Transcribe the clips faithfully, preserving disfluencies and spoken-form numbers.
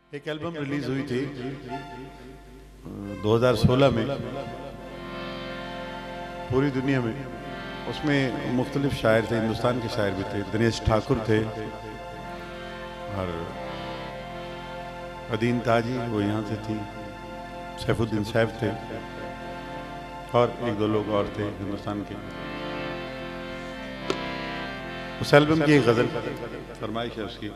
एक album release हुई थी दो हज़ार सोलह में पूरी दुनिया में। उसमें मुख्तलिफ शायर थे, हिंदुस्तान के शायर भी थे, दिनेश ठाकुर थे और अदीन ताजी वो यहाँ से थी, सैफुद्दीन सैफ थे और एक दो लोग और थे हिंदुस्तान के। उस एल्बम की एक गज़ल फरमाइश है उसकी।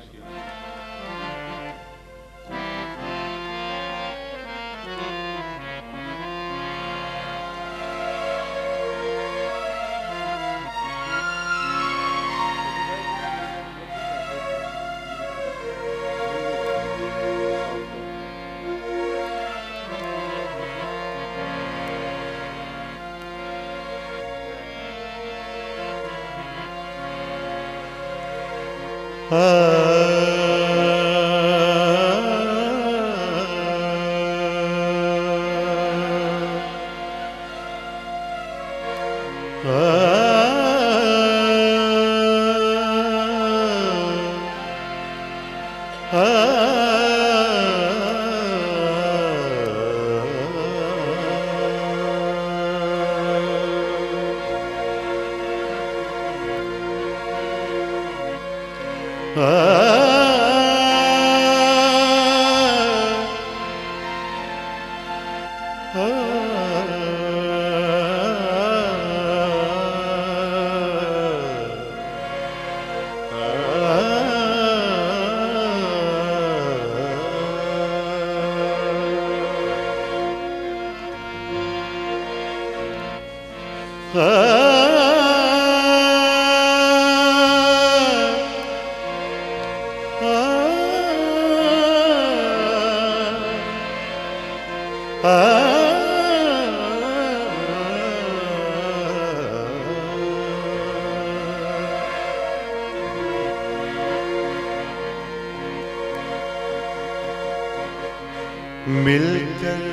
मिलकर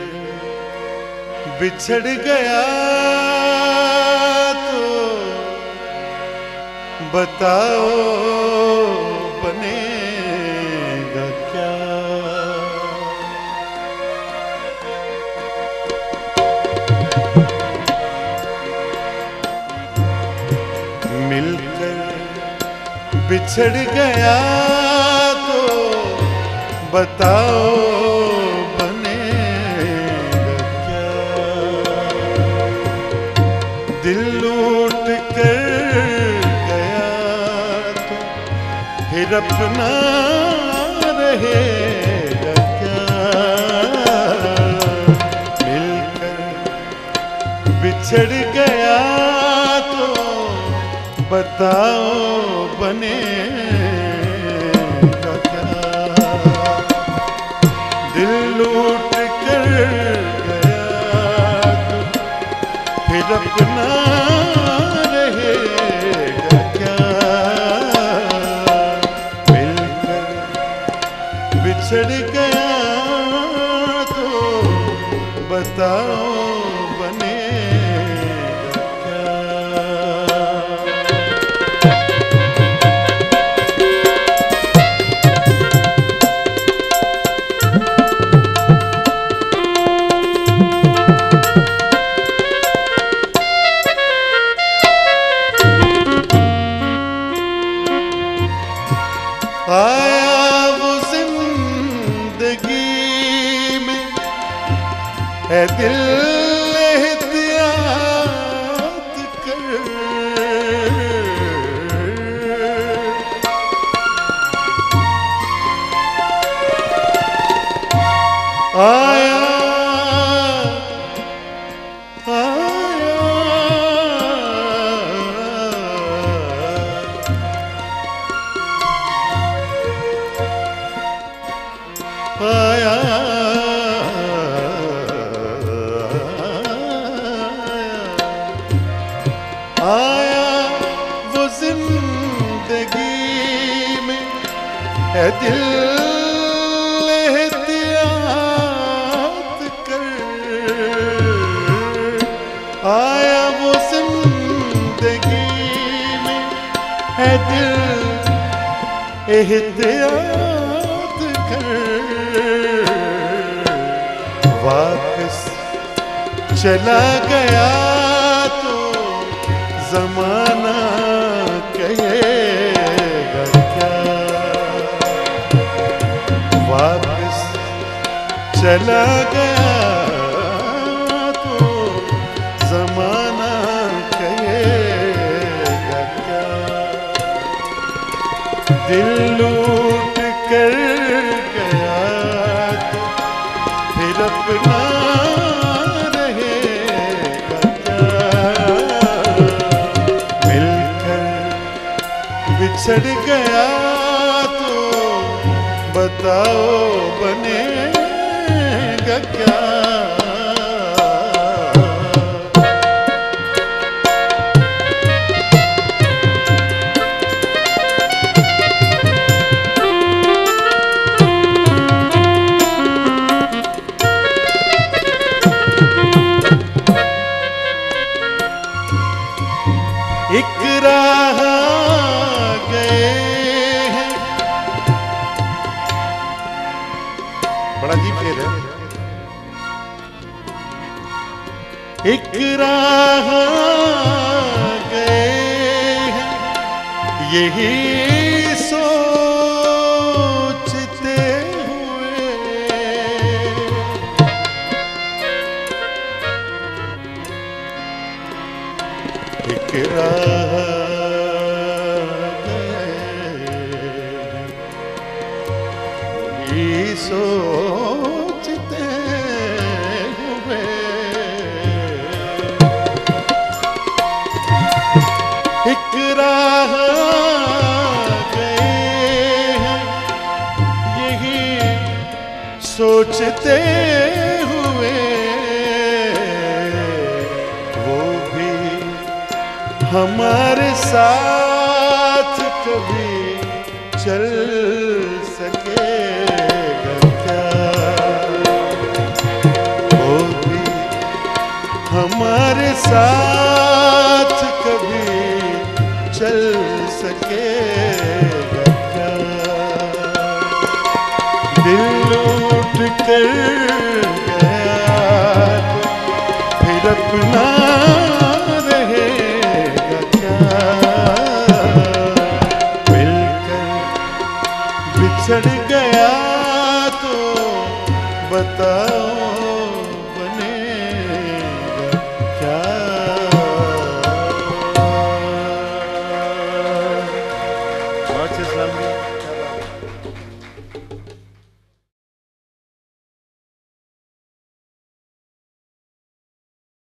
बिछड़ गया तो बताओ बनेगा क्या। मिलकर बिछड़ गया तो बताओ दिल लूट कर गया तो फिर अपना रहेगा क्या। मिलकर बिछड़ गया तो बताओ बनेगा क्या। दिल लूट कर फिर अपना रहेगा क्या। मिलकर बिछड़ गया तो बताओ बनेगा क्या। आया वो जिंदगी में है दिल एहतियात कर। आया आया आया वो जिंदगी में है दिल एहतियात कर। आया वो जिंदगी में है दिल एहतियात कर। वापस चला गया तो जमाना कहेगा क्या। वापस चला गया तो जमाना कहेगा क्या। दिल लूट कर गया तो फिर अपना रहेगा क्या। मिलकर बिछड़ गया तो बताओ बनेगा क्या। एक राह गए हैं, बड़ा अजीब शेर है। एक राह गए हैं, यही सोचते हुए। एक राह गए सोचते हुए। एक राह गए हैं, यही सोचते हुए। वो भी हमारे साथ कभी चल सकेगा क्या। वो भी हमारे साथ कभी चल सकेगा क्या। दिल लूट कर गया तो फिर अपना